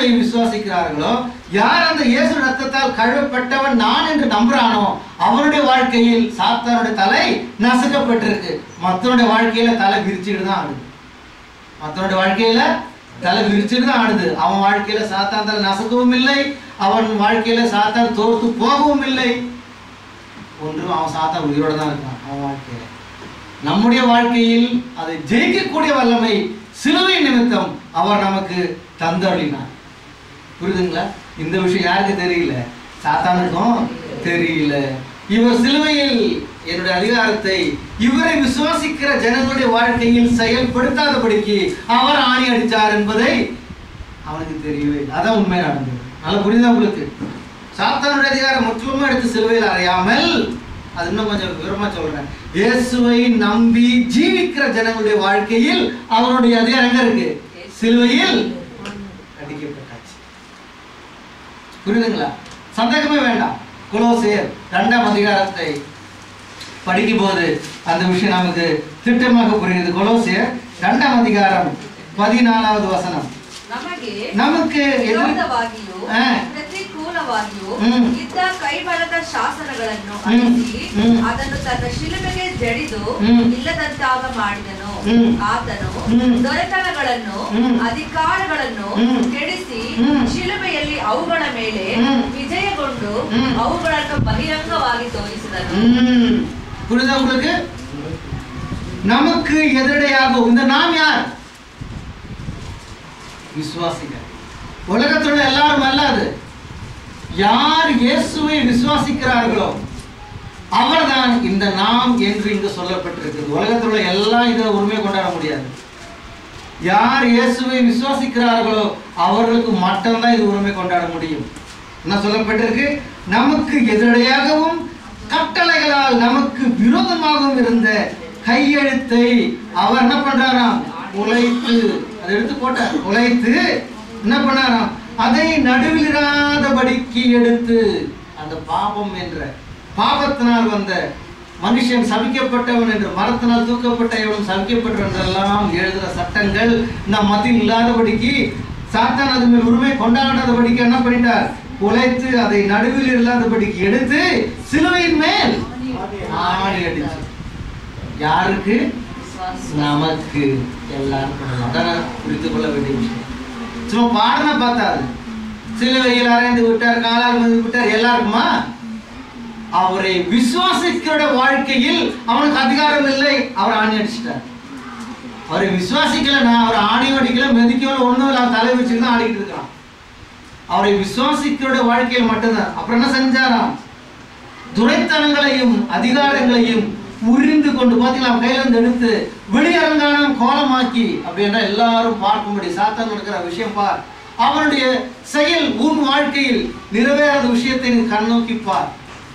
இயேசுவை விசுவாசிக்கிறார்களோ, யார் அந்த இயேசு ரத்தத்தால் கழுவப்பட்டவன் நான் என்று நம்புறானோ அவனுடைய வாழ்க்கையில் சாத்தானுடைய தலை நசுக்கப்பட்டிருக்கு. மற்றவனுடைய வாழ்க்கையில தலை விரிச்சுட்டு தான் ஆடுது. மற்றவனுடைய வாழ்க்கையில தலை விரிச்சுட்டு தான் ஆடுது. அவன் வாழ்க்கையில சாத்தான் தலை நசுக்கவும் இல்லை, அவன் வாழ்க்கையில சாத்தான் தோற்று போகவும் இல்லை. ஒன்று, அவன் சாத்தான் உயிரோட தான் இருக்கான் அவன் வாழ்க்கையில. நம்முடைய வாழ்க்கையில் அதை ஜெயிக்கக்கூடிய வல்லமை சிலுவை நிமித்தம் அவர் நமக்கு தந்தருளினார். புரியுதுங்களா? இந்த விஷயம் யாருக்கு தெரியல? சாத்தானுக்கும் தெரியல. இவர் சிலுவையில் என்னுடைய அதிகாரத்தை இவரை விசுவாசிக்கிற ஜனங்களுடைய வாழ்க்கையில் செயல்படுத்தாதபடிக்கு அவர் ஆணி அடித்தார் என்பதை அவனுக்கு தெரியவே. அதான் உண்மை நடந்தது. நல்லா புரியுதா உங்களுக்கு? சாத்தானுடைய அதிகாரம் முற்றிலுமே எடுத்து சிலுவையில் அறையாமல், அது இன்னும் கொஞ்சம் விவரமா சொல்றேன், இயேசுவை நம்பி ஜீவிக்கிற ஜனங்களுடைய வாழ்க்கையில் அவருடைய அதிகாரம் எங்க இருக்கு? சிலுவையில் அடிக்கப்பட்டாச்சு. புரியுதுங்களா? சந்தேகமே வேண்டாம். கொலோசியர் 2ஆம் அதிகாரத்தை படிக்கும் போது அந்த விஷயம் நமக்கு திட்டமாக புரியுது. கொலோசியர் 2ஆம் அதிகாரம் 14வது வசனம். நமக்கு ಇದ್ದ ಕೈಬಲದ ಶಾಸನಗಳನ್ನು ಅಳಿಸಿ ಅದನ್ನು ತನ್ನ ಶಿಲುಬೆಗೆ ಜಡಿದು ಇಲ್ಲದಂತಾಗ ಮಾಡಿದನು. ಆತನು ದೊರೆತನಗಳನ್ನು ಅಧಿಕಾರಗಳನ್ನು ಕೆಡಿಸಿ ಶಿಲುಬೆಯಲ್ಲಿ ಅವುಗಳ ಮೇಲೆ ವಿಜಯಗೊಂಡು ಅವುಗಳನ್ನು ಬಹಿರಂಗವಾಗಿ ತೋರಿಸಿದನು. புரியுதா உங்களுக்கு? நமக்கு எதிரடையாகும் இந்த நாம் யார்? விசுவாசிகள். உலகத்தில் உள்ள எல்லாரும் அல்லாது யார் இயேசுவை விசுவாசிக்கிறார்களோ அவர்தான் இந்த நாம் என்று இங்கு சொல்லப்பட்டிருக்கிறது. உலகத்தில் உள்ள எல்லாம் இதை உரிமை கொண்டாட முடியாது. யார் இயேசுவை விசுவாசிக்கிறார்களோ அவர்களுக்கு மட்டும்தான் இது உரிமை கொண்டாட முடியும். என்ன சொல்லப்பட்டிருக்கு? நமக்கு எதிரடையாகவும் கட்டளைகளால் நமக்கு விரோதமாகவும் இருந்த கையெழுத்தை அவர் என்ன பண்றாராம்? உழைத்து, அதை எடுத்து போட்டார். உழைத்து என்ன பண்ணாராம்? அதை நடுவிலிராதபடிக்கு எடுத்து, அந்த பாவம் என்ற பாவத்தினால் வந்த மனுஷன் சபிக்கப்பட்டவன் என்று, மரத்தினால் தூக்கப்பட்ட இவனும் சபிக்கப்பட்டவன் என்றெல்லாம் எழுதுகிற சட்டங்கள் நம் மத்தியில் இல்லாதபடிக்கு, சாத்தான் அது மேல் உரிமை கொண்டாடாதபடிக்கு என்ன பண்ணிட்டார்? உழைத்து அதை நடுவில் இல்லாதபடிக்கு எடுத்து சிலுவையின் மேல் ஆணி அடிச்சு. யாருக்கு? நமக்கு. எல்லாருக்கும். அதான் புரிந்து கொள்ள வேண்டிய விஷயம். சும்மா பாடனை பார்த்தாரு. சிலுவையில் அறைந்து விட்டார், காலால் மிதித்து விட்டார், எல்லாருக்குமா? அவரை விசுவாசிக்கிற வாழ்க்கையில் அவனுக்கு அதிகாரம் இல்லை, அவர் ஆணி அடிச்சிட்டார். அவரை விசுவாசிக்கலன்னா அவர் ஆணி அடிக்கல, மெதிக்கல, ஒண்ணும் இல்லை, தலை வச்சுட்டு தான் ஆடிக்கிட்டு இருக்கிறான். அவரை விசுவாசிக்கிற வாழ்க்கையில் மட்டும்தான். அப்புறம் என்ன செஞ்சாராம்? துரைத்தனங்களையும் அதிகாரங்களையும் உரிந்து கொண்டு, பார்த்தீங்களா, கையில இருந்து எடுத்து வெளியரங்கான கோலமாக்கி, அப்படின்னா எல்லாரும் பார்க்கும்படி சாத்தான் நடக்கிற விஷயம் பார். அவனுடைய செயல் உன் வாழ்க்கையில் நிறைவேறாத விஷயத்தை நீ கண்ணோக்கி பார்.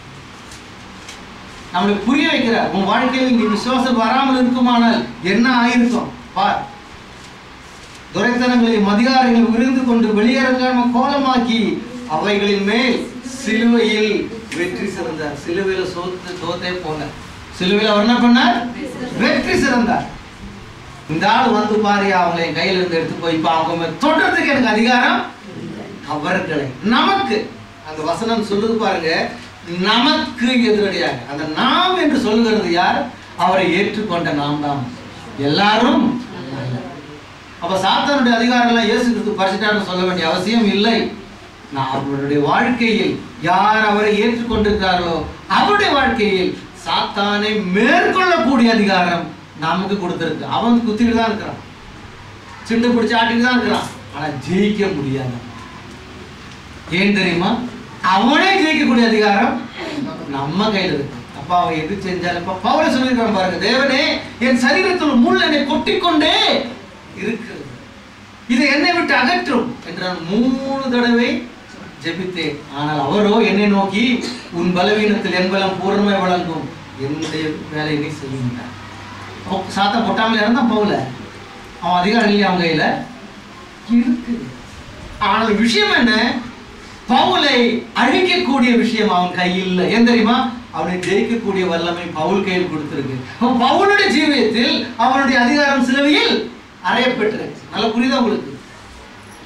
நம்மளை புரிய வைக்கிறார். உன் வாழ்க்கையில் நீ விசுவாசம் வராமல் இருக்குமானால் என்ன ஆயிருக்கும் பார். துரைத்தனங்களையும் அதிகாரங்களையும் உரிந்து கொண்டு வெளியரங்கான கோலமாக்கி அவைகளின் மேல் சிலுவையில் வெற்றி சிறந்தார். சிலுவையில தோத்தே போல, சிலுவையில் அவர் என்ன பண்ணார்? வெற்றி சிறந்தார். இந்த ஆள் வந்து பாரு, அவங்களை என் கையில இருந்து எடுத்து போய் அவங்க தொடர்றதுக்கு எனக்கு அதிகாரம் அவர்களை. நமக்கு அந்த வசனம் சொல்லுது பாருங்க, நமக்கு எதிரடியாக. அந்த நாம் என்று சொல்லுகிறது யார்? அவரை ஏற்றுக்கொண்ட நாம் தான். எல்லாரும். அப்ப சாத்தானுடைய அதிகாரம் எல்லாம் இயேசு கிறிஸ்து பரிசுத்தான்னு சொல்ல வேண்டிய அவசியம் இல்லை. நான் அவருடைய வாழ்க்கையில் யார் அவரை ஏற்றுக்கொண்டிருக்கிறார்களோ அவருடைய வாழ்க்கையில் சாத்தானை மேற்கொள்ளக்கூடிய அதிகாரம் நமக்கு கொடுத்திருக்கு. அவன் குத்திட்டு தான் இருக்கிறான், சிண்டு பிடிச்சு ஆட்டிட்டு தான் இருக்கிறான், ஆனா ஜெயிக்க முடியாது. ஏன் தெரியுமா? அவனே ஜெயிக்கக்கூடிய அதிகாரம் நம்ம கையில் இருக்கு. அப்ப அவன் எது செஞ்சாலும், இப்ப பவுல சொல்லியிருக்கான் பாருங்க, தேவனே என் சரீரத்தில் முள் என்னை கொட்டிக்கொண்டே இருக்கிறது, இதை என்னை விட்டு அகற்றும் என்று நான் 3 தடவை ஜெபித்தேன். ஆனால் அவரோ என்னை நோக்கி, உன் பலவீனத்தில் என் பலம் பூர்ணமே வழங்கும், என்னுடைய வேலையை நீ செய்யுங்க. சாத்தா பொட்டாமல் இருந்தா பவுல, அவன் அதிகாரம் இல்லையா அவன் கையில இருக்கு. ஆனால் விஷயம் என்ன? பவுலை அழிக்கக்கூடிய விஷயம் அவன் கையில் இல்லை. ஏன் தெரியுமா? அவனை ஜெயிக்கக்கூடிய வல்லமை பவுல் கையில் கொடுத்திருக்கு. பவுலுடைய ஜீவியத்தில் அவனுடைய அதிகாரம் சிலுவையில் அறையப்பட்டிருக்கு. நல்லா புரியுதா உங்களுக்கு?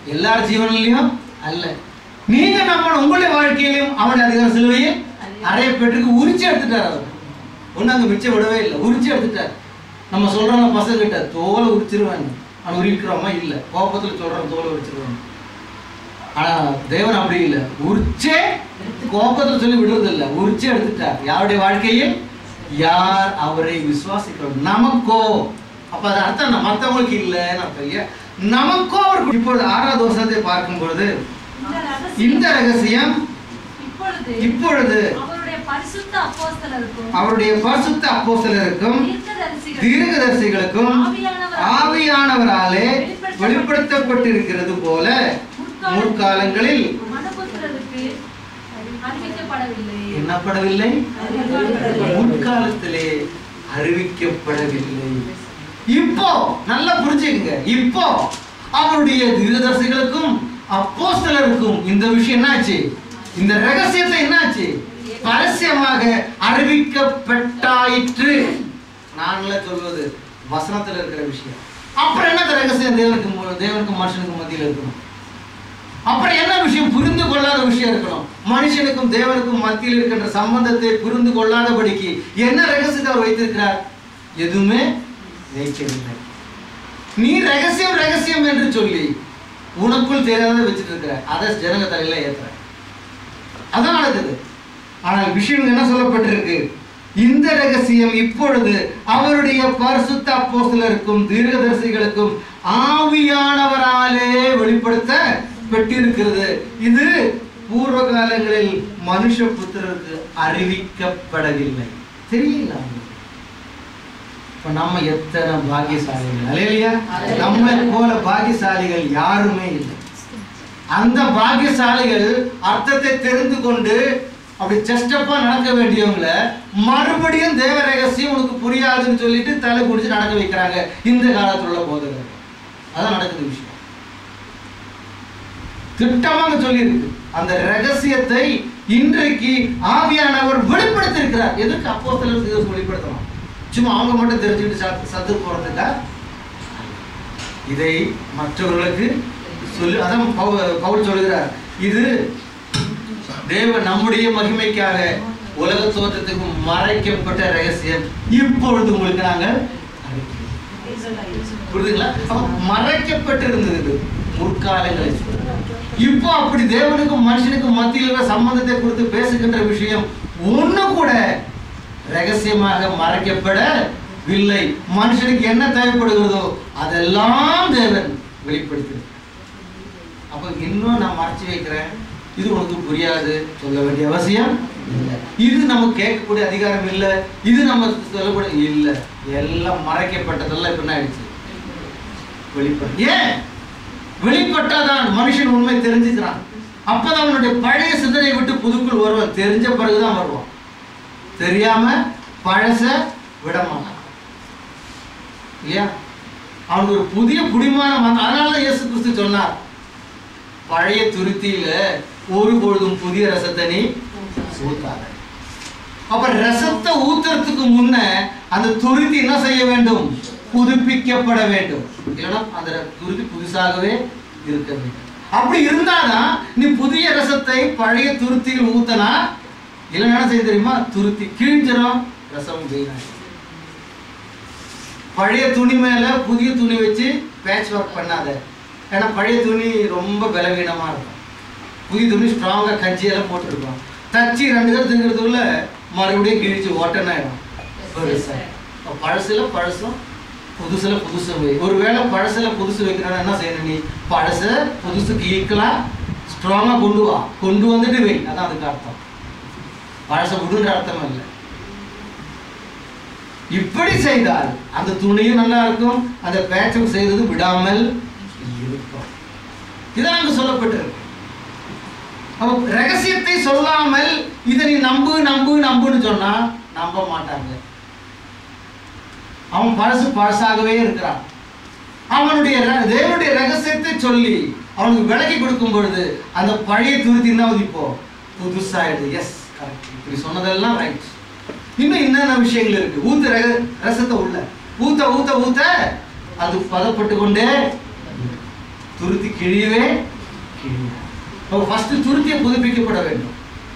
எல்லார் ஜீவனிலையும் அல்ல. நீங்க நம்ம உங்களுடைய வாழ்க்கையிலும் அவருடைய அதிகார சிலுவையில் அறையப்பட்டிருக்கு. உரிச்சு எடுத்துட்டார் அவர். ஒண்ணு அங்க மிச்சம் விடவே இல்லை, உரிச்சு எடுத்துட்டார். நம்ம சொல்றோம் பசங்க கிட்ட தோலை உரிச்சிருவாங்க, ஆனா உரிக்கிறோமா இல்ல, கோபத்துல சொல்றோம் தோலை உரிச்சிருவாங்க. ஆனா தேவன் அப்படி இல்லை, உரிச்சே கோபத்துல சொல்லி விடுறது இல்லை, உரிச்சே எடுத்துட்டார். யாருடைய வாழ்க்கையில் யார் அவரை விசுவாசிக்கிறோம் நமக்கோ. அப்ப அது அர்த்தம் மற்றவங்களுக்கு இல்லைன்னு அர்த்தம் இல்லையா, நமக்கோ அவர். இப்பொழுது 6வது வசனத்தை பார்க்கும் பொழுது இந்த ரகசியம் இப்பொழுது அவருடைய பரிசுத்த அப்போஸ்தலருக்கும் தீர்க்கதரிசிகளுக்கும் ஆவியானவராலே வெளிப்படுத்தப்பட்டிருக்கிறது போல முற்காலங்களில் என்னப்படவில்லை, முற்காலத்திலே அறிவிக்கப்படவில்லை. இப்போ நல்லா புரிஞ்சுக்கங்க, இப்போ அவருடைய தீர்க்கதரிசிகளுக்கும் அப்போஸ்தலருக்கும் இந்த விஷயம் என்னாச்சு, இந்த ரகசியத்தை என்னாச்சு, பரஸ்யமாக அறிவிக்கப்பட்டாயிற்று. நான் சொல்வது வசனத்துல இருக்கிற விஷயம். அப்புறம் என்ன ரகசியம் தேவனுக்கும் மனுஷனுக்கும் மத்தியில் இருக்கணும். அப்புறம் என்ன விஷயம், புரிந்து கொள்ளாத விஷயம் இருக்கணும். மனுஷனுக்கும் தேவனுக்கும் மத்தியில் இருக்கின்ற சம்பந்தத்தை புரிந்து கொள்ளாதபடிக்கு என்ன ரகசியத்தை அவர் வைத்திருக்கிறார், எதுவுமே வைக்கவில்லை. நீ ரகசியம் ரகசியம் என்று சொல்லி உனக்குள் தெரியாத வச்சுட்டு இருக்கிற, அதை ஜனங்க தலையில ஏத்துற, அதான் நடக்குது. ஆனால் விஷயம் என்ன சொல்லப்பட்டிருக்கு, இந்த ரகசியம் இப்பொழுது அவருடைய பரிசுத்த அப்போஸ்தலருக்கும் தீர்க்கதரிசிகளுக்கும் ஆவியானவராலே வெளிப்படுத்தப்பட்டிருக்கிறது. இது பூர்வ காலங்களில் மனுஷ புத்திரருக்கு அறிவிக்கப்படவில்லை. தெரியல. நம்ம எத்தனை பாக்கியசாலிகள் அல்லேலூயா. நம்மை போல பாக்கியசாலிகள் யாருமே இல்லை. அந்த பாக்கியசாலிகள் அர்த்தத்தை தெரிந்து கொண்டு அப்படி செஸ்டப்பா நடக்க வேண்டியவங்கள மறுபடியும் தேவ ரகசியம் உனக்கு புரியாதுன்னு சொல்லிட்டு தலை குடிச்சு நடக்க வைக்கிறாங்க இந்த காலத்தில் உள்ள போதகர்கள். அதான் நடக்குது விஷயம். திட்டமாக சொல்லி இருக்கு. அந்த ரகசியத்தை இன்றைக்கு ஆவியானவர் வெளிப்படுத்திருக்கிறார். எதுக்கு அப்போஸ்தலருக்கு வெளிப்படுத்தணும்? சும்மா அவங்க மட்டும் தெரிஞ்சுக்கிட்டு சத்து போறதுக்கா? இதை மற்றவர்களுக்கு சொல்லி, அதான் பவுல் சொல்லுகிறார், இது தேவன் நம்முடைய மகிமைக்காக உலக தோற்றத்துக்கு மறைக்கப்பட்ட ரகசியம் இப்பொழுது உங்களுக்கு நாங்கள் புரியுதுங்களா? மறைக்கப்பட்டிருந்தது முற்காலங்களில். இப்போ அப்படி தேவனுக்கும் மனுஷனுக்கும் மத்தியில் இருக்கிற சம்பந்தத்தை குறித்து பேசுகின்ற விஷயம் ஒண்ணு கூட ரகசியமாக மறைக்கப்படவில்லை. மனுஷனுக்கு என்ன தேவைப்படுகிறதோ அதெல்லாம் தேவன் வெளிப்படுத்துகிறார். அப்ப இன்னும் நான் மறைச்சு வைக்கிறேன், இது உனக்கு புரியாது சொல்ல வேண்டிய அவசியம் இல்லை, இது நம்ம கேட்கக்கூடிய அதிகாரம் இல்லை, இது நம்ம சொல்லக்கூடிய இல்லை. எல்லாம் மறைக்கப்பட்டதெல்லாம் இப்ப என்ன ஆயிடுச்சு, வெளிப்படும். ஏன் வெளிப்பட்டாதான் மனுஷன் உண்மை தெரிஞ்சுக்கிறான். அப்பதான் அவனுடைய பழைய சிந்தனையை விட்டு புதுக்குள் வருவான். தெரிஞ்ச பிறகுதான் வருவான். தெரியாம பழச விட மாட்டான் இல்லையா? அவனுக்கு ஒரு புதிய புடிமானம். அதனாலதான் இயேசு கிறிஸ்து சொன்னார், பழைய துருத்தியில ஒரு பொழுதும் புதிய ரசத்தை நீ ஊத்தாத. அப்ப ரசத்தை ஊத்துறதுக்கு முன்ன அந்த துருத்தி என்ன செய்ய வேண்டும், புதுப்பிக்கப்பட வேண்டும். இல்லைன்னா அந்த துருத்தி புதுசாகவே இருக்க வேண்டும். அப்படி இருந்தாதான் நீ புதிய ரசத்தை பழைய துருத்தியில் ஊத்தனா, இல்லைன்னா என்ன செய்ய தெரியுமா, துருத்தி கிழிஞ்சிடும், ரசம் வீணாகும். பழைய துணி மேல புதிய துணி வச்சு பேட்ச் ஒர்க் பண்ணாத. ஏன்னா பழைய துணி ரொம்ப பலவீனமா இருக்கும், புதிய துணி ஸ்ட்ராங்கா கஞ்சியெல்லாம் போட்டுருக்கோம். தச்சு 2 பேர் திங்கிறதுக்குள்ள மறுபடியும் கிழிச்சு ஓட்டனாயிடும். பழசுல பழசும் புதுசுல புதுசு வை. ஒருவேளை பழசுல புதுசு வைக்கிறோன்னா என்ன செய்யணும், நீ பழச புதுசுக்கு ஈக்குவலா ஸ்ட்ராங்கா கொண்டு வந்துட்டு வை. அதான் அதுக்கு அர்த்தம். பழச விடுன்ற அர்த்தம் இல்லை. இப்படி செய்தால் அந்த துணியும் நல்லா இருக்கும், அந்த பேட்சும் செய்தது விடாமல் இருக்கும். இதான் அங்கு சொல்லப்பட்டிருக்கு. ரகசியத்தை சொல்லாமல் இதை நீ நம்பு நம்பு நம்புன்னு சொன்னா நம்ப மாட்டாங்க. அவன் பழசாகவே இருக்கிறான். அவனுடைய தேவனுடைய ரகசியத்தை சொல்லி அவனுக்கு விலக்கி கொடுக்கும் பொழுது அந்த பழைய துருத்தி என்ன இப்போ புதுசாயிடுது. எஸ், கரெக்ட், இப்படி சொன்னதெல்லாம் ரைட். இன்னும் என்னென்ன விஷயங்கள் இருக்கு. ஊத்து ரசத்தை உள்ள ஊத்த ஊத்த ஊத்த அது பதப்பட்டு கொண்டே துருத்தி கிழியவே கிழியாது. ஃபர்ஸ்ட் துருத்தியை புதுப்பிக்கப்பட வேண்டும்.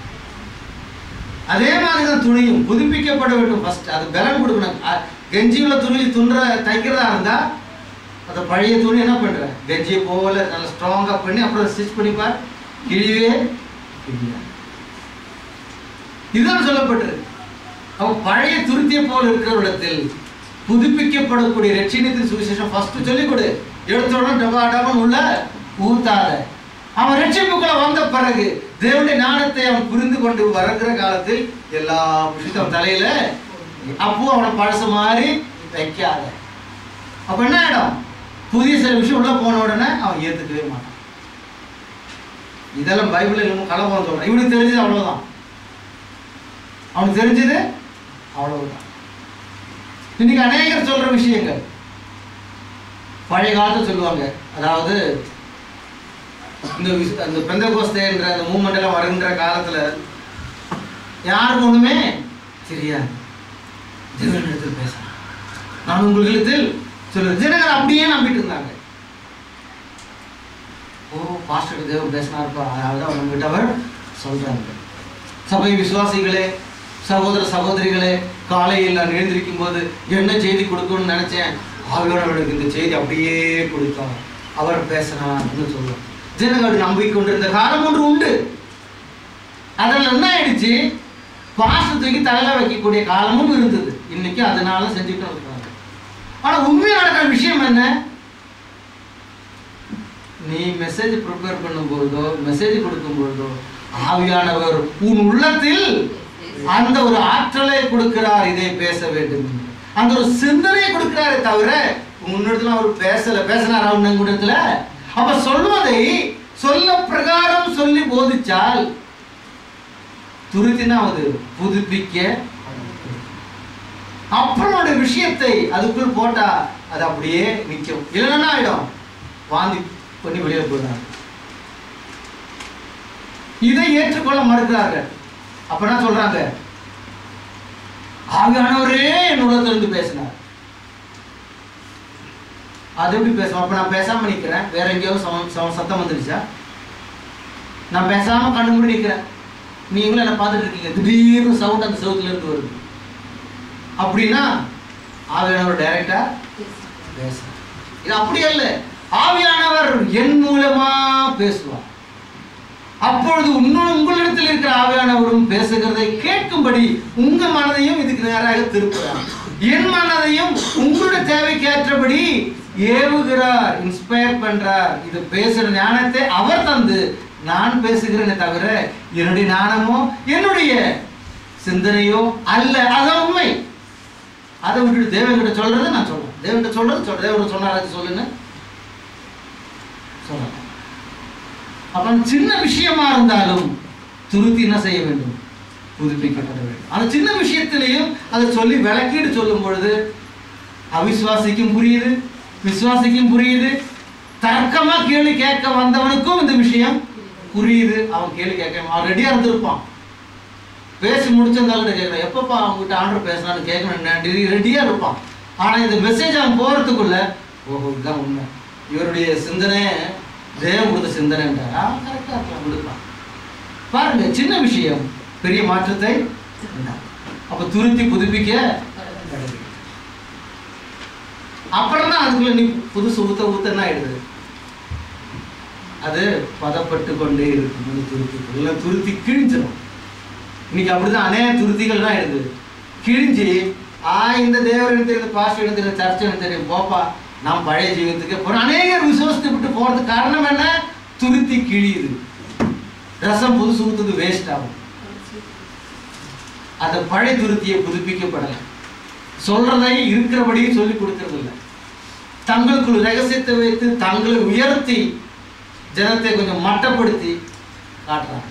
அதே மாதிரிதான் துணியும் புதுப்பிக்கப்பட வேண்டும். ஃபர்ஸ்ட் அது பலன் கொடுக்கணும். கெஞ்சியுள்ள துணி தைக்கிறதா இருந்தா அந்த பழைய துணி என்ன பண்ற, கெஞ்சியை போல நல்லா ஸ்ட்ராங்கா பண்ணி அப்புறம் ஸ்டிச் பண்ணிப்பார், கிழிவே கிழியாது. இதுதான் சொல்லப்பட்டிருக்கு. அவ பழைய துருத்தியை போல இருக்கிற இடத்தில் புதுப்பிக்கப்படக்கூடிய ரட்சியத்தின் சுவிசேஷம் ஃபர்ஸ்ட் சொல்லிக் கொடு. எடுத்த உடனே டபா டபான்னு உள்ள ஊத்தாத. அவன் ரட்சிப்புக்குள்ள வந்த பிறகு தேவனுடைய ஞானத்தை அவன் புரிந்து கொண்டு வருகிற காலத்தில் எல்லா விஷயத்தையும் அவன் தலையில அப்போ அவனை பழச மாதிரி வைக்காத. அப்ப என்ன ஆயிடும், புதிய சில விஷயம் உள்ள போன உடனே அவன் ஏத்துக்கவே மாட்டான். இதெல்லாம் பைபிள்ல இன்னும் கலவரம் சொல்றான். இவனுக்கு தெரிஞ்சது அவ்வளவுதான், அவனுக்கு தெரிஞ்சது அவ்வளவுதான். இன்னைக்கு அநேகர் சொல்ற விஷயங்கள் பழைய காலத்தை சொல்லுவாங்க. அதாவது இந்த பெந்தகோஸ்தே என்ற அந்த மூவ்மெண்ட் எல்லாம் வருகின்ற காலத்துல யாருக்கும் ஒண்ணுமே தெரியாது. தேவனிடத்தில் பேசலாம், நான் உங்களிடத்தில் சொல்லுவேன். ஜனங்கள் அப்படியே நம்பிட்டு இருந்தாங்க. ஓ பாஸ்டர் தேவன் பேசினார்ப்பா, அதாவது அவங்ககிட்ட அவர் சொல்றாங்க. சபை விசுவாசிகளே, சகோதர சகோதரிகளே, காலையில் நான் எழுந்திருக்கும் போது என்ன செய்தி கொடுக்கணும்னு நினைச்சேன், ஆவியானவருக்கு இந்த செய்தி அப்படியே கொடுத்தார், அவர் பேசினார்னு சொல்லுவார். ஜனங்கள் நம்பிக்கொண்டிருந்த காலம் ஒன்று உண்டு. அதில் என்ன ஆயிடுச்சு, பாசத்துக்கு தலையில வைக்கக்கூடிய காலமும் இருந்தது. இன்னைக்கு அதனால செஞ்சுட்டு இருக்காங்க. ஆனா உண்மையா நடக்கிற விஷயம் என்ன, நீ மெசேஜ் ப்ரிப்பேர் பண்ணும் பொழுதோ மெசேஜ் கொடுக்கும் பொழுதோ ஆவியானவர் உன் உள்ளத்தில் அந்த ஒரு ஆற்றலை கொடுக்கிறார், இதை பேச வேண்டும், அந்த ஒரு சிந்தனையை கொடுக்கிறாரே தவிர உன்னிடத்துல அவர் பேசினார் உன்னிடத்துல. அப்ப சொல்வதை சொல்ல பிரகாரம் சொல்லி போதிச்சால் துருத்தினா அது புதுப்பிக்க, அப்புறம் விஷயத்தை அதுக்குள் போட்டா அது அப்படியே நிற்கும். இல்லைன்னா ஆயிடும், வாந்தி பண்ணி வெளியே போயிடாங்க. இதை ஏற்றுக்கொள்ள மறுக்கிறார்கள். அப்ப என்ன சொல்றாங்க, ஆவியானவரே என் உள்ளத்திலிருந்து பேசினார். அது எப்படி பேசுவோம்? அப்ப நான் பேசாம நிக்கிறேன், வேற எங்கேயாவது சத்தம் வந்துருச்சா? நான் பேசாம கண்ணு மூடி நிக்கிறேன், நீங்களும் என்ன பார்த்துட்டு இருக்கீங்க, திடீர்னு சவுண்ட் அந்த சவுத்துல இருந்து வருது அப்படின்னா ஆவியானவர் டைரக்டா பேச. இது அப்படி அல்ல, ஆவியானவர் என் மூலமா பேசுவார். அப்பொழுது உங்களிடத்தில் இருக்கிற ஆவியானவரும் பேசுகிறதை கேட்கும்படி உங்க மனதையும் இதுக்கு நேராக திருப்புறார், என் மனதையும் உங்களுடைய தேவைக்கு ஏற்றபடி ஏவுகிறார், இன்ஸ்பயர் பண்றார். இது பேசுற ஞானத்தை அவர் தந்து நான் பேசுகிறேனே தவிர என்னுடைய ஞானமோ என்னுடைய சிந்தனையோ அல்ல. அதான் உண்மை. அதை விட்டுட்டு தேவன்கிட்ட சொல்றதை நான் சொல்றேன், தேவன்கிட்ட சொல்றது தேவன் சொன்னாராச்சு சொல்லுங்க சொல்றேன். அப்ப சின்ன விஷயமா இருந்தாலும் துருத்தி என்ன செய்ய வேண்டும், புதுப்பிக்கப்பட வேண்டும். அந்த சின்ன விஷயத்திலையும் அதை சொல்லி விளக்கீடு சொல்லும் பொழுது அவிசுவாசிக்கும் புரியுது, விசுவாசிக்கும் புரியுது, தர்க்கமா கேள்வி கேட்க வந்தவனுக்கும் இந்த விஷயம் புரியுது. அவன் கேள்வி கேட்க அவன் ரெடியா இருந்திருப்பான், பேசி முடிச்சிருந்தாலும் கேட்கலாம், எப்பப்பா அவங்ககிட்ட ஆண்டர் பேசினான்னு கேட்கணும் ரெடியா இருப்பான். ஆனா இந்த மெசேஜ் அவன் போறதுக்குள்ள ஓஹோ இதுதான் உண்மை, இவருடைய சிந்தனை தேவன் கொடுத்த சிந்தனைன்றா கரெக்டா இருக்கலாம் கொடுப்பான். பாருங்க, சின்ன விஷயம் பெரிய மாற்றத்தை. அப்ப துருத்தி புதுப்பிக்க அப்புறம் தான் அதுக்குள்ள நீ புதுசு ஊத்த என்ன ஆயிடுது, அது பதப்பட்டு கொண்டே இருக்கும். துருத்தி கிழிஞ்சிடும். இன்னைக்கு அப்படிதான் அநேக துருத்திகள் தான் ஆயிடுது, கிழிஞ்சி இந்த தேவர் எனக்கு தெரியும், பாஸ்டர் எனக்கு தெரியும், சர்ச்சை எனக்கு தெரியும், போப்பா நான் பழைய ஜீவனத்துக்கு போறேன். அநேகர் விசுவாசத்தை விட்டு போறதுக்கு காரணம் என்ன, துருத்தி கிழியுது, ரசம் புதுசு ஊத்துது வேஸ்ட் ஆகும். அந்த பழைய துருத்தியை புதுப்பிக்கப்படலை, சொல்றதை இருக்கிறபடி சொல்லி கொடுக்கறது இல்லை, தங்களுக்குள் ரகசியத்தை வைத்து தங்களை உயர்த்தி ஜனத்தை கொஞ்சம் மட்டப்படுத்தி காட்டுறாங்க.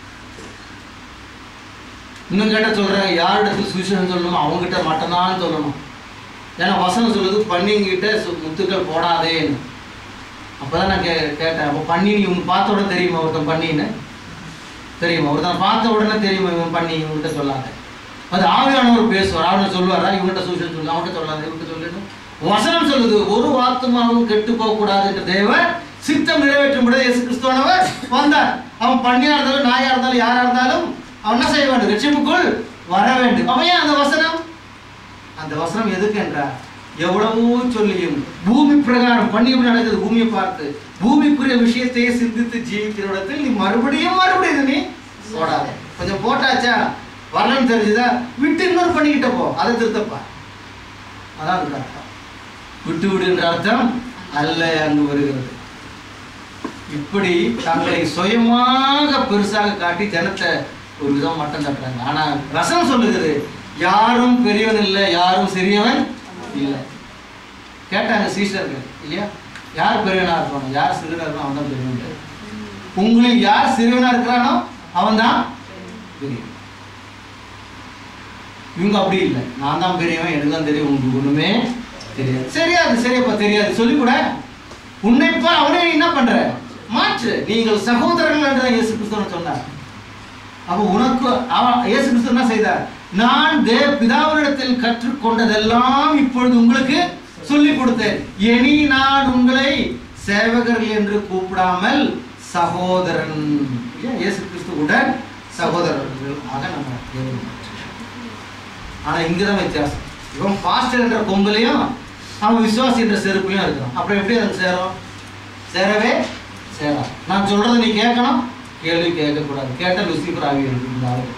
இன்னும் கேட்ட சொல்றாங்க, யாரிடத்தில் சுவிசேஷம் சொல்லணும் அவங்ககிட்ட மட்டும்தான் சொல்லணும். ஏன்னா வசனம் சொல்லுது பண்ணிங்கிட்ட முத்துக்கள் போடாதேன்னு. அப்பதான் நான் கேட்டேன், அப்போ பண்ணி நீ இவங்க பார்த்த உடனே தெரியுமா ஒருத்தன் பண்ணின்னு தெரியுமா, ஒருத்தன் பார்த்த உடனே தெரியுமா இவன் பண்ணி இவங்ககிட்ட சொல்லாத. அது ஆவியானவர் பேசுவார், ஆவியானவர் சொல்லுவாரா இவங்ககிட்ட சுவிசேஷம் சொல்லு, அவங்ககிட்ட சொல்லாத இவங்ககிட்ட சொல்லுன்னு வசனம் சொல்லுது. ஒரு ஆத்துமாவும் கெட்டு போக கூடாது என்று தேவன் சித்தம் நிறைவேற்றும்படி இயேசு கிறிஸ்துவானவர் வந்தார். அவன் பண்ணியா இருந்தாலும் நாயா இருந்தாலும் யாரா இருந்தாலும் அவன் என்ன செய்ய வேண்டும்? ரட்சிப்புக்குள் வர வேண்டும். அவன் ஏன் அந்த வசனம் எதுக்கு என்றார்? எவ்வளவோ சொல்லியும் பூமி பிரகாரம் பண்ணியும் நடக்குது. பூமியை பார்த்து பூமிக்குரிய விஷயத்தையே சிந்தித்து ஜீவிக்கிற இடத்தில் நீ மறுபடியும் நீ போடாத. கொஞ்சம் போட்டாச்சா, வரலன்னு தெரிஞ்சுதா, விட்டு இன்னொரு பண்ணிக்கிட்ட போ, அதை திருத்தப்பா. அதான் அதுக்கு அர்த்தம். விட்டு விடுன்ற அர்த்தம் அல்ல அங்கு வருகிறது. இப்படி தங்களை சுயமாக பெருசாக காட்டி ஜனத்தை ஒரு விதம் மட்டம் தட்டுறாங்க. ஆனா வசனம் சொல்லுகிறது, யாரும் பெரியவன் இல்லை, யாரும் சிறியவன் இல்லை. கேட்டாங்க சீஷர்கள் இல்லையா, யார் பெரியவனா இருப்பானோ, யார் சிறுவனா இருப்பானோ அவன் தான் பெரியவன். உங்களுக்கு யார் சிறுவனா இருக்கிறானோ அவன் தான் பெரியவன். இவங்க அப்படி இல்லை, நான் தான் பெரியவன், எனக்கு தான் தெரியும், உங்களுக்கு ஒண்ணுமே தெரியாது. சரியாது, சரியப்பா தெரியாது சொல்லி கூட உன்னைப்பா அவனே என்ன பண்ற மாற்று, நீங்கள் சகோதரர்கள் என்று இயேசு கிறிஸ்து சொன்னார். அப்போ உனக்கு இயேசு கிறிஸ்து என்ன செய்தார்? நான் பிதாவினிடத்தில் கற்றுக்கொண்டதெல்லாம் இப்பொழுது உங்களுக்கு சொல்லிக் கொடுத்தேன். இனி நான் உங்களை சேவகர்கள் என்று கூப்பிடாமல் சகோதரன். இயேசு கிறிஸ்துவுடன் சகோதரர்கள் ஆக நம்ம. ஆனா இங்கதான் வித்தியாசம். இவன் பாஸ்டர் என்ற கொம்புலையும் அவன் விசுவாசி என்ற செருப்புலையும் இருக்கிறான். அப்புறம் எப்படி அது சேரும்? சேரவே சேரா. நான் சொல்றதை நீ கேட்கணும், கேள்வி கேட்கக்கூடாது. கேட்ட லூசிபர் ஆகி இருக்கு.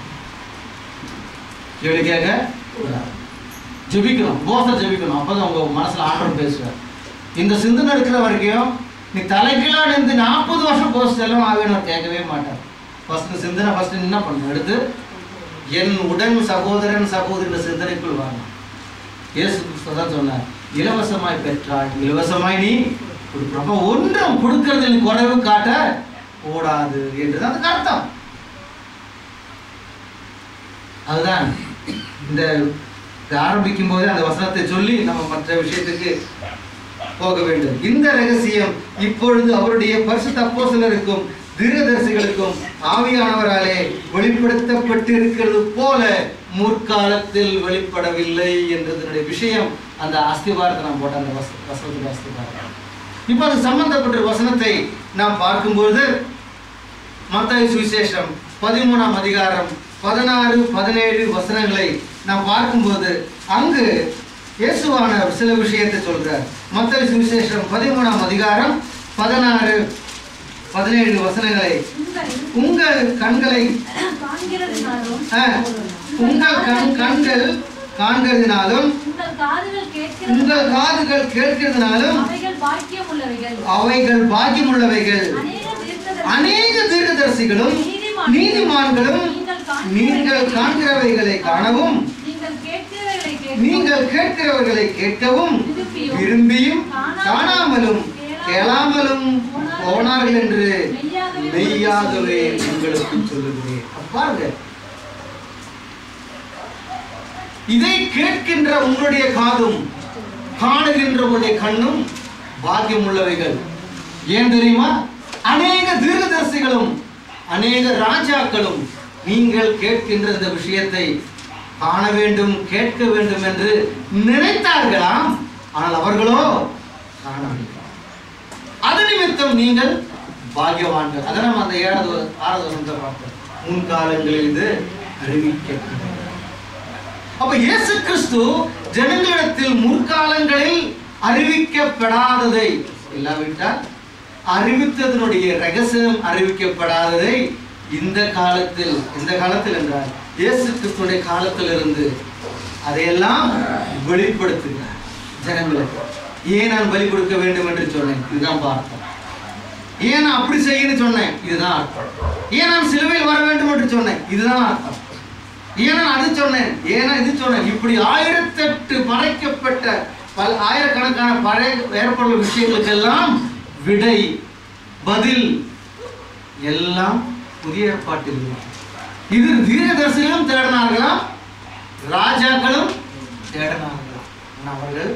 கேள்வி கேட்க கூடாது. ஜெபிக்கணும், போச ஜெபிக்கணும். அப்பதான் உங்க மனசுல ஆண்டவர் பேசுவார். இந்த சிந்தனை இருக்கிற வரைக்கும் நீ தலைகீழா நின்று 40 வருஷம் போஸ்ட் எல்லாம் ஆவியானவர் கேட்கவே மாட்டார். ஃபர்ஸ்ட் சிந்தனை ஃபர்ஸ்ட் என்ன பண்ணணும்? எடுத்து என் உடன் சகோதரன் சகோதரி சிந்தனைக்குள் வரணும். இயேசு கிறிஸ்து தான் சொன்னார், இலவசமாய் பெற்றாய் இலவசமாய் நீ கொடுக்கணும். ஒன்றும் கொடுக்கறதில் குறைவு காட்ட கூடாது என்றுதான் அதுக்கு அர்த்தம். அதுதான் இந்த ஆரம்பிக்கும் போதே அந்த வசனத்தை சொல்லி நம்ம மற்ற விஷயத்துக்கு போக வேண்டும். இந்த ரகசியம் இப்பொழுது அவருடைய பரிசுத்த அப்போஸ்தலருக்கும் தீர்க்கதரிசிகளுக்கும் ஆவியானவராலே வெளிப்படுத்தப்பட்டு இருக்கிறது போல முற்காலத்தில் வெளிப்படவில்லை என்றதனுடைய விஷயம் அந்த அஸ்திவாரத்தை நாம் போட்ட அந்த வசனத்துடைய அஸ்திவாரம். இப்ப அது சம்பந்தப்பட்ட வசனத்தை நாம் பார்க்கும்போது மத்தேயு சுவிசேஷம் 13ஆம் அதிகாரம் 16, 17 வசனங்களை நாம் பார்க்கும்போது அங்கு இயேசுவானவர் சில விஷயத்தை சொல்றார். மத்தேயு சுவிசேஷம் 13ஆம் அதிகாரம் 16, 17 வசனங்களை உங்கள் கண்களை கண்கள் காண்கிறதுனாலும் உங்கள் காதுகள் கேட்கிறதுனாலும் அவைகள் பாக்கியமுள்ளவைகள். அநேக தீர்க்கதரிசிகளும் நீதிமான்களும் நீங்கள் காண்கிறவைகளை காணவும் நீங்கள் கேட்கிறவர்களை கேட்கவும் விரும்பியும் காணாமலும் கேளாமலும் போனார்கள் என்று மெய்யாகவே உங்களுக்கு சொல்லுகிறேன். பாருங்க, இதை கேட்கின்ற உங்களுடைய காதும் காணுகின்ற உங்களுடைய கண்ணும் பாக்கியம் உள்ளவைகள். ஏன் தெரியுமா? அநேக தீர்க்கதரிசிகளும் அநேக ராஜாக்களும் நீங்கள் கேட்கின்ற இந்த விஷயத்தை காண வேண்டும் கேட்க வேண்டும் என்று நினைத்தார்களாம். ஆனால் அவர்களோ காணவில்லை. அது நிமித்தம் நீங்கள் பாக்கியவான்கள். அதை நம்ம அந்த 7வது 6வது வசனத்தை பார்த்தோம். முன்காலங்களில் இது அறிவிக்கப்பட்டது. அப்ப இயேசு கிறிஸ்து ஜனங்களிடத்தில் முற்காலங்களில் அறிவிக்கப்படாததை இல்லாவிட்டால் அறிவித்ததனுடைய ரகசியம் அறிவிக்கப்படாததை இந்த காலத்தில் என்றால் இயேசு கிறிஸ்துடைய காலத்திலிருந்து அதையெல்லாம் வெளிப்படுத்துகிறார் ஜனங்களுக்கு. ஏன் நான் பலி கொடுக்க வேண்டும் என்று சொன்னேன், இதுதான் பார்த்தோம். ஏன் நான் அப்படி செய்யணும்னு சொன்னேன், இதுதான் அர்த்தம். ஏன் நான் சிலுவையில் வர வேண்டும் என்று சொன்னேன், இதுதான் அர்த்தம். ஏன் நான் அது சொன்னேன், ஏன்னா இது சொன்னேன். இப்படி 1008 மறைக்கப்பட்ட பல ஆயிரக்கணக்கான பழைய ஏற்படுள்ள விஷயங்களுக்கெல்லாம் விடை பதில் எல்லாம் புதிய ஏற்பாட்டில். இது தீர்க்கதரிசிகளும் தேடினார்களாம், ராஜாக்களும் தேடினார்களாம். அவர்கள்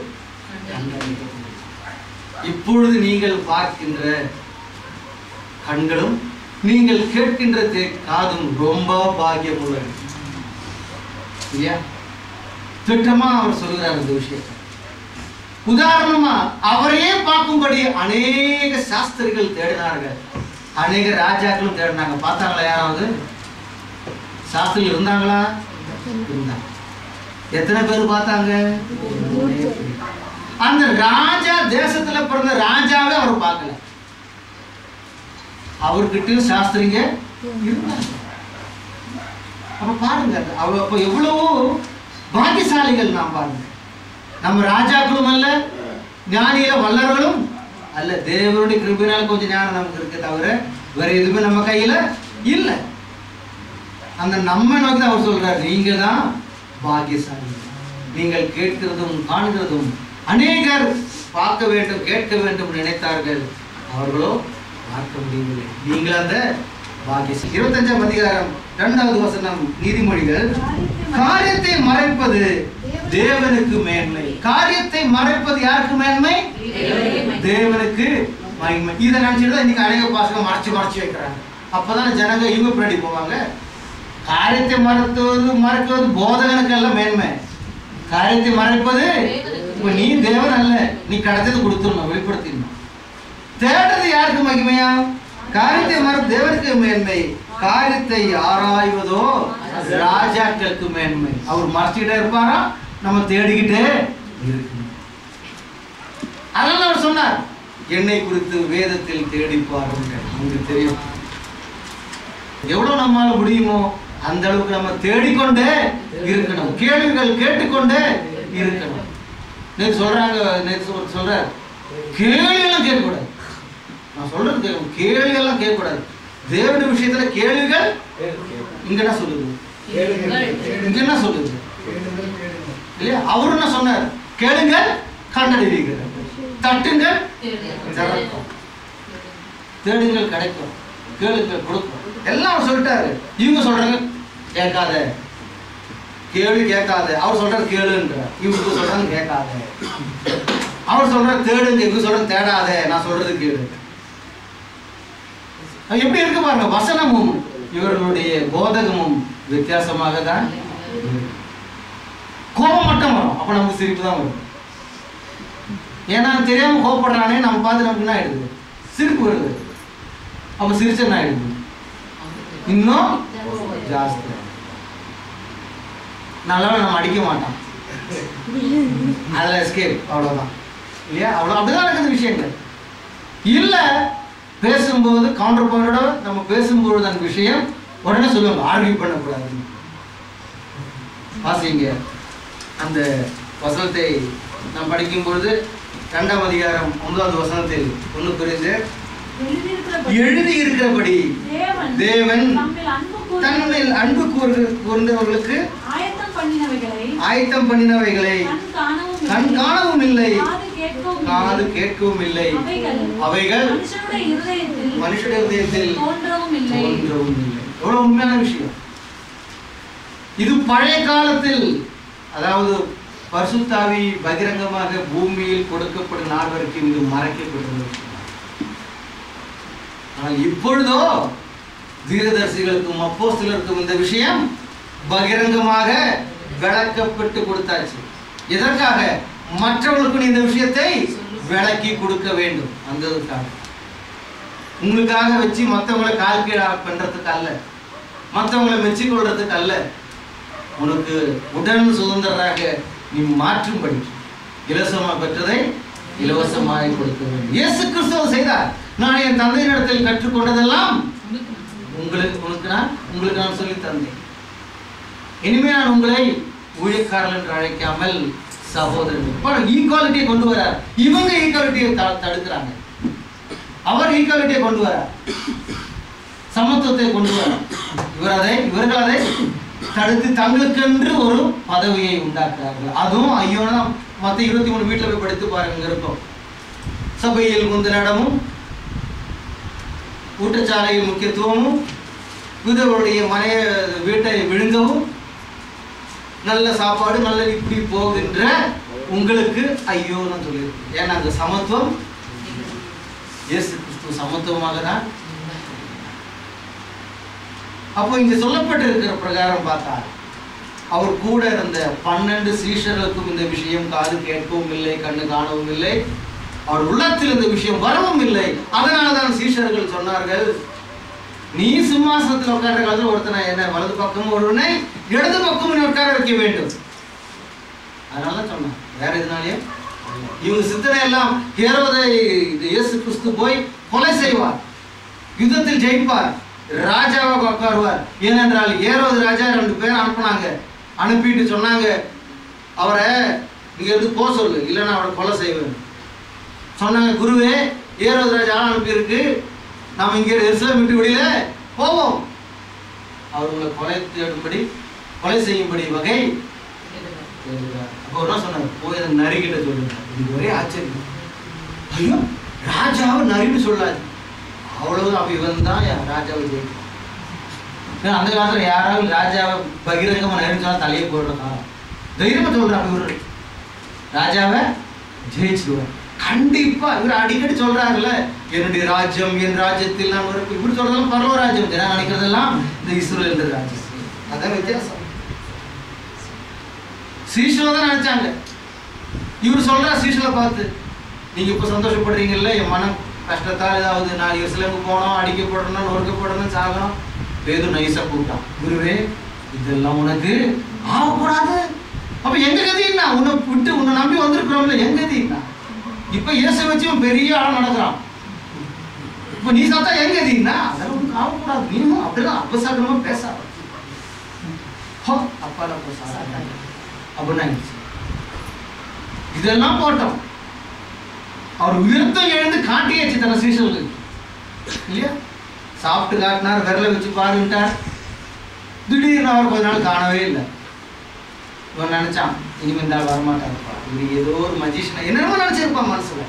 இப்பொழுது நீங்கள் பார்க்கின்ற கண்களும் நீங்கள் கேட்கின்ற காதும் ரொம்ப பாக்கியம் உள்ளது. திட்டமா அவர் சொல்கிறார் இந்த விஷயத்தை. உதாரணமா அவரையே பார்க்கும்படி அநேக சாஸ்திரிகள் தேடினார்கள், அநேக ராஜாக்களும் தேடினாங்க. பார்த்தாங்களா யாராவது? சாஸ்திரிகள் இருந்தாங்களா? இருந்தாங்க. எத்தனை பேர் பார்த்தாங்க? அந்த ராஜா தேசத்துல பிறந்த ராஜாவே அவர் பார்க்கல. அவர்கிட்ட சாஸ்திரிங்க இருந்தாங்க. அப்ப பாருங்க, அப்ப எவ்வளவோ பாக்கியசாலிகள் நாம் பாருங்க. நம்ம ராஜாக்களும் அல்ல, ஞானியில வல்லவர்களும் அல்ல. தேவனுடைய கிருபையினால கொஞ்சம் ஞானம் நமக்கு இருக்கு, தவிர வேற எதுவுமே நம்ம கையில இல்லை. அந்த நம்ம நோக்கி அவர் சொல்றாரு, நீங்க தான் பாக்கியசாலி. நீங்கள் கேட்கிறதும் காண்கிறதும் அநேகர் பார்க்க வேண்டும் கேட்க வேண்டும் நினைத்தார்கள், அவர்களோ பார்க்க முடியவில்லை. நீங்கள் அந்த பாக்கியசாலி. 25ஆம் அதிகாரம் 2வது வசனம், நீதிமொழிகள். காரியத்தை மறைப்பது தேவனுக்கு மேன்மை. காரியத்தை மறைப்பது யாருக்கு மேன்மை? தேவனுக்கு மகிமை. இதை நினைச்சிட்டு தான் இன்னைக்கு அநேக பாசகம் மறைச்சு வைக்கிறாங்க. அப்பதான் ஜனங்க இவங்க பின்னாடி போவாங்க. காரியத்தை மறைக்கிறது போதகனுக்கு அல்ல மேன்மை. காரியத்தை மறைப்பது நீ தேவன் அல்ல, நீ கிடைச்சது கொடுத்துடணும், வெளிப்படுத்திடணும். தேடுறது யாருக்கு மகிமையா? காரியத்தை மறை தேவனுக்கு மேன்மை. காரியத்தை ஆராய்வதோ ராஜாக்களுக்கு மேன்மை. அவர் மறைச்சிக்கிட்டே இருப்பாரா, நம்ம தேடிக்கிட்டே இருக்கணும். அதனால அவர் சொன்னார், என்னை குறித்து வேதத்தில் தேடி பாருங்க, உங்களுக்கு தெரியும். எவ்வளவு நம்மால முடியுமோ அந்த அளவுக்கு நம்ம தேடிக்கொண்டே இருக்கணும், கேள்விகள் கேட்டுக்கொண்டே இருக்கணும். நேற்று சொல்ற கேள்வியெல்லாம் கேட்கக்கூடாது. நான் சொல்றது கேள்வியெல்லாம் கேட்கக்கூடாது. தேவனுடைய விஷயத்துல கேள்விகள் இங்க என்ன சொல்லுது, இங்க என்ன சொல்லுது இல்லையா? அவரு என்ன சொன்னார்? கேளுங்கள் கண்டடைவீர்கள், தட்டுங்கள் திறக்கும், தேடுங்கள் கிடைக்கும், கேளுங்கள் கொடுக்கும், எல்லாம் சொல்லிட்டாரு. இவங்க சொல்றாங்க கேட்காத, கேள்வி கேட்காத. அவர் சொல்றாரு கேளுன்றார், இவங்க சொல்றாங்க கேட்காத. அவர் சொல்றாரு தேடுங்க, இவங்க சொல்றாங்க தேடாத, நான் சொல்றது கேளு. எப்படி இருக்கு பாருங்க, வசனமும் இவர்களுடைய போதகமும் வித்தியாசமாக தான். கோபம் மட்டும் வரும், அப்ப நமக்கு சிரிப்பு தான் வரும். ஏன்னா தெரியாம கோபப்படுறானே நம்ம பார்த்து நமக்கு என்ன ஆயிடுது, சிரிப்பு வருது. அப்ப சிரிச்ச என்ன ஆயிடுது, இன்னும் ஜாஸ்தி. நல்லா நம்ம அடிக்க மாட்டோம், அதுல எஸ்கேப், அவ்வளவுதான் இல்லையா? அவ்வளவு அப்படிதான் இருக்குது விஷயங்கள். இல்ல பேசும்போது கவுண்டர் பாயிண்டோட நம்ம பேசும்போது அந்த விஷயம் உடனே சொல்லுவாங்க, ஆர்கியூ பண்ணக்கூடாது. வாசிங்க அந்த வசனத்தை நாம் படிக்கும் பொழுது 2ஆம் அதிகாரம் 9வது வசனத்தில் 1 கொரிந்தியர் எழுதி இருக்கிறபடி தேவன் தன்னில் அன்பு கூர்ந்தவர்களுக்கு ஆயத்தம் பண்ணினவைகளை கண் காணவும் இல்லை, காது கேட்கவும் இல்லை, அவைகள் மனுஷனுடைய இதயத்தில் தோன்றவும் இல்லை. எவ்வளவு உண்மையான விஷயம் இது. பழைய காலத்தில், அதாவது பரிசுத்த ஆவி பகிரங்கமாக பூமியில் கொடுக்கப்படும் நாள் வரைக்கும் இது மறைக்கப்பட்டது. ஆனால் இப்பொழுதோ தீர்க்கதரிசிகளுக்கும் அப்போஸ்தலருக்கும் இந்த விஷயம் பகிரங்கமாக விளக்கப்பட்டு கொடுத்தாச்சு. எதற்காக? மற்றவர்களுக்கு இந்த விஷயத்தை விளக்கி கொடுக்க வேண்டும். அந்த உங்களுக்காக வச்சு மற்றவங்களை கால் கீழ பண்றதுக்கு அல்ல, மற்றவங்களை மெச்சிக்கொள்றதுக்கு அல்ல, உனக்கு உடன் சுதந்திரராக நீ மாற்றும்படி இலவசமாக பெற்றதை இலவசமாக கொடுக்க வேண்டும். இயேசு கிறிஸ்து செய்தார். நான் என் தந்தையினிடத்தில் கற்றுக்கொண்டதெல்லாம் உங்களுக்கு நான் சொல்லி தந்தேன். இனிமே நான் உங்களை ஊழியக்காரர்கள் என்று அழைக்காமல் சகோதரர்கள். ஈக்குவாலிட்டியை கொண்டு வரார். இவங்க ஈக்குவாலிட்டியை தடுக்கிறாங்க, அவர் ஈக்குவாலிட்டியை கொண்டு வரார், சமத்துவத்தை கொண்டு வரார். இவர்கள் அதை தடுத்து தங்களுக்கென்று ஒரு பதவியை உண்டாக்குறார்கள். அதுவும் ஐயோனா மற்ற 23 வீட்டில் போய் படித்து பாருங்க இருக்கும். சபையில் முந்தின இடமும், ஊட்டச்சாலையில் முக்கியத்துவமும், விதவருடைய வீட்டை விழுங்கவும், நல்ல சாப்பாடு நல்ல இப்படி போகின்ற உங்களுக்கு ஐயோன்னு சொல்லியிருக்கு. ஏன்னா அந்த சமத்துவம் இயேசு கிறிஸ்து சமத்துவமாக தான். அப்போ இங்க சொல்லப்பட்டிருக்கிற பிரகாரம் பார்த்தா அவர் கூட இருந்த 12 சீஷர்களுக்கும் இந்த விஷயம் காது கேட்கவும் இல்லை, கண்ணு காணவும் இல்லை, அவர் உள்ளத்தில் இந்த விஷயம் வரவும் இல்லை. அதனால்தான் சீஷர்கள் சொன்னார்கள், நீ சிம்மாசனத்தில் உட்கார்ற காலத்தில் ஒருத்தனை என்ன வலது பக்கம் ஒருவனை இடது பக்கம் உட்கார வைக்க வேண்டும். அதனால சொன்னான், வேற எதுனாலே இவங்க சித்தனை எல்லாம் ஹேரோதை இயேசு கிறிஸ்து போய் கொலை செய்வார், யுத்தத்தில் ஜெயிப்பார், ராஜாவாக உட்காருவார். ஏனென்றால் ஹேரோது ராஜா 2 பேர் அனுப்புனாங்க. அனுப்பிட்டு சொன்னாங்க, அவரை இங்க இருந்து போக சொல்லு, இல்லைன்னா அவரை கொலை செய்வேன் சொன்னாங்க. குருவே, ஹேரோது ராஜா அனுப்பியிருக்கு, நாம் இங்கே எருசலேம் விட்டு வெளியில போவோம், அவர் உங்களை கொலை செய்யும்படி வகை. அப்போ என்ன சொன்னார், போய் அதை நரிக்கிட்ட சொல்லுங்க. இது ஒரே ஆச்சரியம், ஐயோ ராஜாவை நரின்னு சொல்லாது, அவ்வளவு. அப்ப இவன் தான் ராஜாவை ஜெயிக்கும். அந்த காலத்துல யாராவது ராஜாவை பகிரங்கமா நரின்னு சொன்னா தலையை போடுற காலம். தைரியமா சொல்றாங்க, இவரு ராஜாவை ஜெயிச்சுடுவார் கண்டிப்பா. இவர் அடிக்கடி சொல்றாருல்ல, என்னுடைய ராஜ்யம் என் ராஜ்யத்தில் நான் ஒரு இப்படி சொல்றதெல்லாம் பரவ ராஜ்யம், ஜனம் நினைக்கிறதெல்லாம் இந்த இஸ்ரேல் என்ற ராஜ்யம். அதான் வித்தியாசம். சீஷனை தான் நினைச்சாங்க. இவர் சொல்ற சீஷனை பார்த்து, நீங்க இப்ப சந்தோஷப்படுறீங்கல்ல, என் மனம் கஷ்டத்தால் ஏதாவது நான் எருசலேமுக்கு போனோம், அடிக்கப்படணும், நொறுக்கப்படணும், சாகணும். பேதுரு நைசா கூப்பிட்டான், குருவே இதெல்லாம் உனக்கு ஆகக்கூடாது. அப்ப எங்க கதின்னா, உன்னை விட்டு உன்னை நம்பி வந்திருக்கிறோம்ல, எங்க கதின்னா இப்ப இயேசு வச்சு பெரிய ஆளம் நடக்கிறான். இப்ப நீ சாத்தா எங்க கதின்னா, அதெல்லாம் உனக்கு ஆகக்கூடாது, நீனும் அப்படிதான் அபசாரமா பேசாத அப்பால அப்படின்னா இதெல்லாம் போட்டோம். அவர் உயிர்த்தம் எழுந்து காட்டியாச்சு தன சீஷர்களுக்கு இல்லையா. சாப்பிட்டு காட்டினார், விரல வச்சு பாருட்டார். திடீர்னு அவர் கொஞ்ச நாள் காணவே இல்லை. இவன் நினைச்சான், இனிமே இந்த ஆள் வரமாட்டாருப்பா, இது ஏதோ ஒரு மஜிஷன் என்னென்னமோ நினைச்சிருப்பான் மனசுல.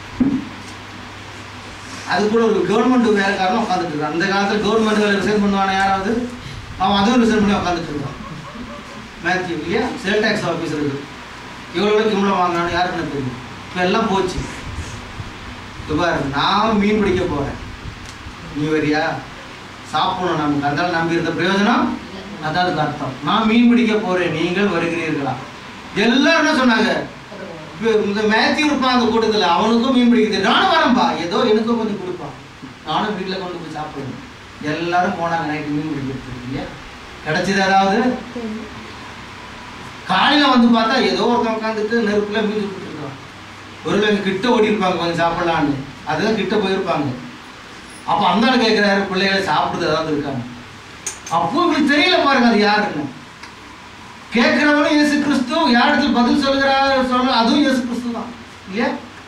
அது கூட ஒரு கவர்மெண்ட் வேலைக்காரன் உட்காந்துட்டு இருக்கான். அந்த காலத்துல கவர்மெண்ட் வேலை ரிசைன் பண்ணுவானே யாராவது, அவன் அதுவும் ரிசைன் பண்ணி உட்காந்துட்டு இருக்கான். மேத்யூ இல்லையா, சேல் டேக்ஸ் ஆஃபீஸர் இருக்கு. இவ்வளோ கிம்பளம் வாங்கினான்னு யாருக்குன்னு தெரியும். இப்போ எல்லாம் போச்சு. பாரு, நான் மீன் பிடிக்க போறேன், நீ வரியா? சாப்பிடணும் நமக்கு, அதனால நம்பி இருந்த பிரயோஜனம் அதாவது அர்த்தம். நான் மீன் பிடிக்க போறேன், நீங்கள் வருகிறீர்களா? எல்லாரும் என்ன சொன்னாங்க, இந்த மேத்யூ இருப்பான் அந்த கூட்டத்தில், அவனுக்கும் மீன் பிடிக்கிறது, நானும் வரேன்பா, ஏதோ எனக்கும் கொஞ்சம் கொடுப்பான், நானும் வீட்டில் கொண்டு போய் சாப்பிடுவேன். எல்லாரும் போனாங்க நைட்டு மீன் பிடிக்கிறது இல்லையா. கிடைச்சது ஏதாவது? காலையில வந்து பார்த்தா ஏதோ ஒருத்தன் உட்காந்துட்டு நெருப்புல மீன் சுட்டு இருக்கான். ஒருவேளை எங்க கிட்ட ஓடி இருப்பாங்க கொஞ்சம் சாப்பிடலான்னு, அதுதான் கிட்ட போயிருப்பாங்க. அப்ப அந்த ஆள் கேட்கிறாரு, பிள்ளைகளை சாப்பிடுறது ஏதாவது இருக்காங்க. அப்போ உங்களுக்கு தெரியல பாருங்க அது யாருன்னு. கேட்கிறவனும் இயேசு கிறிஸ்து, யாரிடத்தில் பதில் சொல்கிறார் சொல்ற அதுவும் இயேசு கிறிஸ்து தான் இல்லையா.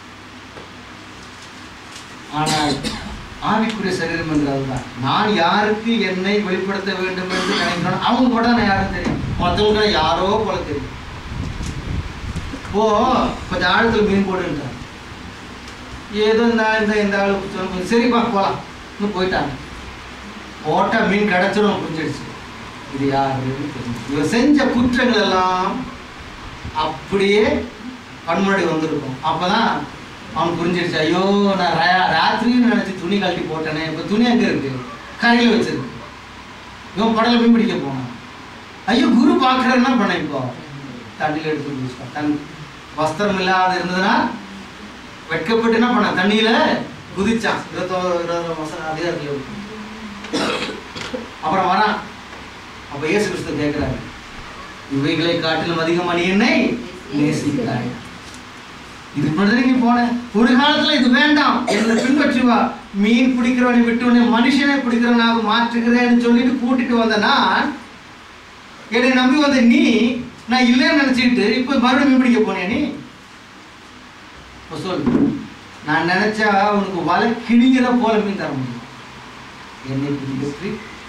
ஆனால் ஆவிக்குரிய சரீரம் என்றால்தான் நான் யாருக்கு என்னை வெளிப்படுத்த வேண்டும் என்று நினைக்கிறோம். அவங்க கூட நான் யாரும் தெரியும், மற்றவங்க யாரோ போல தெரியும். இப்போ கொஞ்சம் ஆழத்துல மீன் போட்டுட்டாங்க, ஏதோ இந்த ஆளு சரிப்பா போலாம் இன்னும் போயிட்டாங்க. போட்டா மீன் கிடைச்சிடும் புரிஞ்சிடுச்சு, இது யாருன்னு தெரியும். இவன் செஞ்ச குற்றங்கள் எல்லாம் அப்படியே கண்முன்னாடி வந்திருக்கும். அப்பதான் அவன் புரிஞ்சிடுச்சு, ஐயோ நான் ராத்திரின்னு நினைச்சு துணி கழட்டி போட்டேனே, இப்போ துணி அங்கே இருக்கு கரையில் வச்சிருக்கு. இவன் படலை மீன் பிடிக்க போனான். ஐயோ குரு பார்க்குறேன்னா பண்ண, இப்போ தண்ணியில் எடுத்து குடிச்சிட்டான். தன் வஸ்திரம் இல்லாத இருந்ததுன்னா வெட்கப்பட்டு என்ன பண்ண, தண்ணியில குதிச்சான். 21 மாசம் அதிகாரத்தில். அப்புறம் வரான். அப்ப இயேசு கிறிஸ்து கேட்கிறாரு, இவைகளை காட்டிலும் அதிகமாக நீ என்னை நேசிக்கிறாய். இது நீ போன ஒரு காலத்துல இது வேண்டாம், என்னை பின்பற்றி வா, மீன் பிடிக்கிறவனை விட்டு உன்னை மனுஷனை பிடிக்கிறவனாக மாற்றுகிறேன்னு சொல்லிட்டு கூட்டிட்டு வந்த நான், என்னை நம்பி வந்த நீ, நான் இல்லைன்னு நினைச்சிட்டு இப்ப மறுபடியும் மீன் பிடிக்க போனேன். நீ சொல், நான் நினைச்சா உனக்கு வலை கிழிகிற போல மீன் தர முடியும். என்னை பின்பற்றி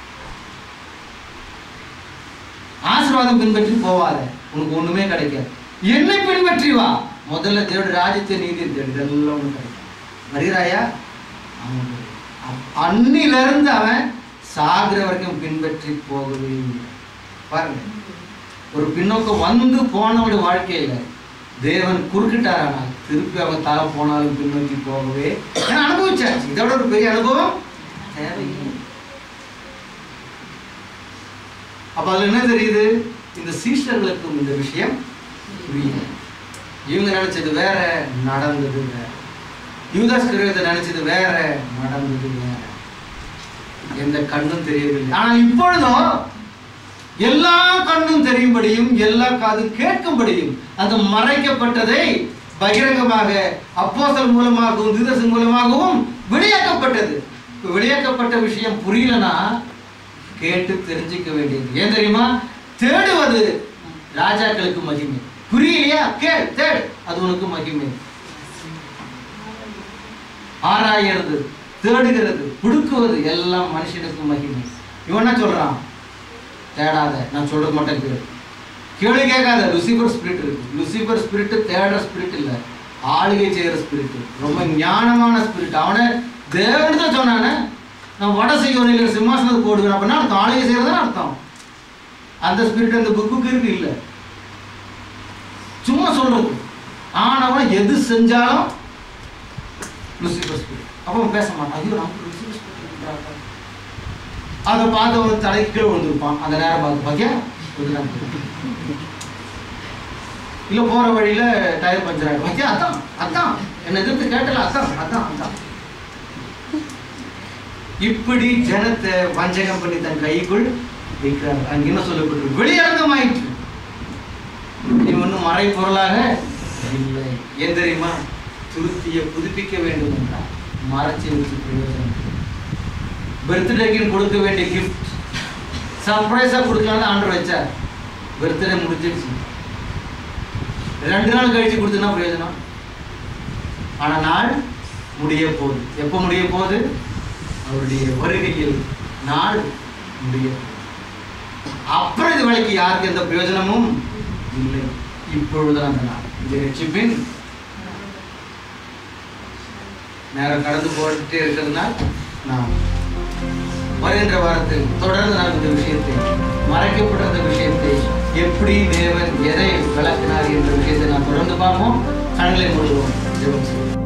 ஆசீர்வாதம் பின்பற்றி போவாத, உனக்கு ஒண்ணுமே கிடைக்காது. என்னை பின்பற்றி வா, முதல்ல தேடு ராஜ்யத்தை, நீதி தேடு, இதெல்லாம் ஒண்ணு கிடைக்கும். வருகிறாயா? அன்னில இருந்து அவன் சாகிற வரைக்கும் பின்பற்றி போகவே பாருங்க. ஒரு பின்னோக்கம் வந்து போனவனுடைய வாழ்க்கையில தேவன் குறுக்கிட்டாரானால் திருப்பி அவன் தலை போனாலும் பின்னோக்கி போகவே அனுபவிச்சாச்சு. இதோட ஒரு பெரிய அனுபவம் தேவையில்லை. அப்ப அதுல என்ன தெரியுது, இந்த சீஷர்களுக்கும் இந்த விஷயம் புரியல. இவங்க நினைச்சது வேற, நடந்தது வேற. யூதாஸ் கரியோத்தை நினைச்சது வேற, நடந்தது வேற. எந்த கண்ணும் தெரியவில்லை. ஆனால் இப்பொழுதோ எல்லா கண்ணும் தெரியும்படியும் எல்லா காது கேட்கும்படியும் அந்த மறைக்கப்பட்டதை பகிரங்கமாக அப்போஸ்தலர் மூலமாகவும் தீர்க்கதரிசி மூலமாகவும் வெளியாக்கப்பட்டது. வெளியாக்கப்பட்ட விஷயம் புரியலனா கேட்டு தெரிஞ்சுக்க வேண்டியது. ஏன் தெரியுமா? தேடுவது ராஜாக்களுக்கு மகிமை. புரியலையா? கேள், தேடு, அது உனக்கு மகிமை. ஆராயறது, தேடுகிறது, புடுக்குவது எல்லாம் மனுஷனுக்கு மகிமை. இவன் என்ன சொல்றான்? தேடாத, நான் சொல்றது மட்டும் கேளு. கேள்வி கேட்காத. லூசிபர் ஸ்பிரிட் இருக்கு. லூசிபர் ஸ்பிரிட் தேடுற ஸ்பிரிட் இல்ல, ஆளுகை செய்யற ஸ்பிரிட். ரொம்ப ஞானமான ஸ்பிரிட். அவனை தேவன் தான் சொன்னானே, நான் வடை செய்ய சிம்மாசனத்தை போடுவேன் அப்படின்னா அர்த்தம் ஆளுகை செய்யறதுன்னு அர்த்தம். அந்த ஸ்பிரிட் அந்த புக்கு இருக்கு இல்ல, சும்மா சொல்றது. ஆனவன் எது செஞ்சாலும் லூசிபர் ஸ்பிரிட். அப்போ பேச மாட்டான். ஐயோ நமக்கு லூசிபர் ஸ்பிரிட். அதை பார்த்து ஒரு தலைக்கு கீழே விழுந்துருப்பான். அந்த நேரம் பார்த்து பாக்கியா இல்ல போற வழியில டயர் பஞ்சர் ஆயிடும். பாக்கியா அதான் அதான் என்ன எதிர்த்து கேட்டல, அதான் அதான் அதான். இப்படி ஜனத்தை வஞ்சகம் பண்ணி தன் கைக்குள் வைக்கிறார். அங்க என்ன சொல்லப்பட்டிருக்கு? வெளியரங்கமாயிற்று. நீ ஒன்றும் மறை பொருளாக இல்லை. ஏன் தெரியுமா? துருத்தியை புதுப்பிக்க வேண்டும் என்றால் மறைச்சி வச்சு பிரயோஜனம். பர்த்டேக்கு கொடுக்க வேண்டிய கிஃப்ட் சர்ப்ரைஸா கொடுக்கலாம்னு ஆர்டர் வச்சார். பர்த்டே முடிஞ்சிடுச்சு, 2 நாள் கழிச்சு கொடுத்தா பிரயோஜனம். ஆனா நாள் முடிய போகுது. எப்போ முடிய போகுது? அவருடைய வருகையில் நாள் முடிய. அப்புறம் இது வரைக்கு யாருக்கு எந்த பிரயோஜனமும் இல்லை. இப்பொழுதுதான் அந்த நாள். இது ரட்சிப்பின் நேரம் கடந்து போட்டுட்டே இருக்கிறதுனால் நாம் வருகின்ற வாரத்தில் தொடர்ந்து நாம் இந்த விஷயத்தை, மறைக்கப்பட்ட இந்த விஷயத்தை, எப்படி தேவன் எதை விளக்கினார் என்ற விஷயத்தை நாம் தொடர்ந்து பார்ப்போம். கண்களை மூடுவோம், ஜெபம் செய்வோம்.